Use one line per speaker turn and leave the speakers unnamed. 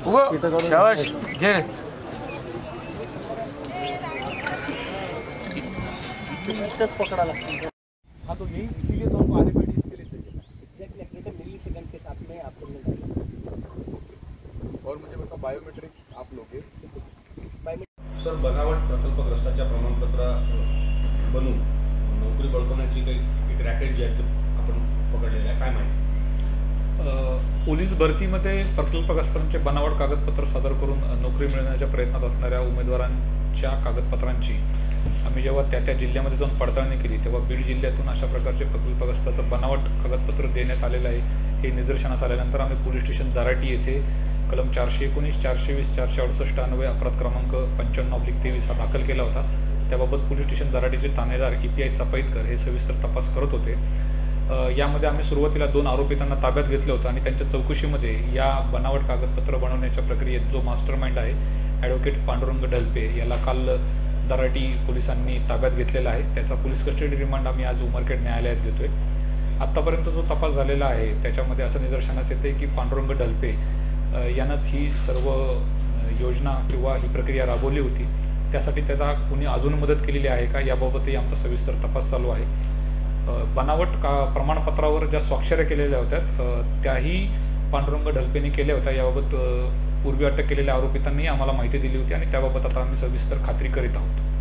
शाबाश घे
पकड़ा लगता। हाँ तो यही इसीलिए तो हमको RFID इसके लिए चाहिए एग्जैक्टली एक्यूरेट मिली सेकंड के साथ में आपको मिल जाएगा।
और मुझे बताओ बायोमेट्रिक आप लोगे
सर बनावट प्रकल्पग्रस्ताच्या प्रमाणपत्र बनवून नोकरी बळकवण्याची काही एक रॅकेट जी आहे ते आपण पकडलेलं आहे, काय माहिती?
पोलीस भरतीमध्ये प्रकल्पग्रस्तांचे बनावट कागदपत्र सादर करून नोकरी मिळवण्याच्या प्रयत्नात असणाऱ्या उमेदवारांच्या कागदपत्रांची आम्ही जेव्हा त्या जिल्ह्यामध्ये जाऊन पडताळणी केली तेव्हा बीड जिल्ह्यातून अशा प्रकारचे प्रकल्पग्रस्ताचं बनावट कागदपत्र देण्यात आलेलं आहे हे निदर्शनास आल्यानंतर आम्ही पोलीस स्टेशन दाराटी येथे कलम 419, 420, 468 अन्वये अपराध क्रमांक 55/23 हा दाखल केला होता। त्याबाबत पोलीस स्टेशन दाराटीचे ठाणेदार EPI चपाईतकर हे सविस्तर तपास करत होते। यामध्ये आम्ही सुरुवातीला 2 आरोपितांना ताब्यात घेतलं होतं आणि त्यांच्या चौकशीमध्ये या बनावट कागदपत्र बनवण्याच्या प्रक्रियेत जो मास्टरमाइंड आहे ॲडव्होकेट पांडुरंग ढलपे याला काल दाराटी पोलिसांनी ताब्यात घेतलेला आहे। त्याचा पोलीस कस्टडी रिमांड आम्ही आज उमरखेड न्यायालयात घेतोय। आत्तापर्यंत जो तपास झालेला आहे त्याच्यामध्ये असं निदर्शनास येते की पांडुरंग ढलपे यानंच ही सर्व योजना किंवा ही प्रक्रिया राबवली होती। त्यासाठी त्याला कुणी अजून मदत केलेली आहे का याबाबतही आमचा सविस्तर तपास चालू आहे। बनावट प्रमाणपत्रावर ज्या स्वाक्षऱ्या केलेल्या होत्या त्याही पांडुरंग ढलपेने केल्या होत्या। याबाबत पूर्वी अटक केलेल्या आरोपितांनी आम्हाला माहिती दिली होती आणि त्याबाबत आता आम्ही सविस्तर खात्री करीत आहोत।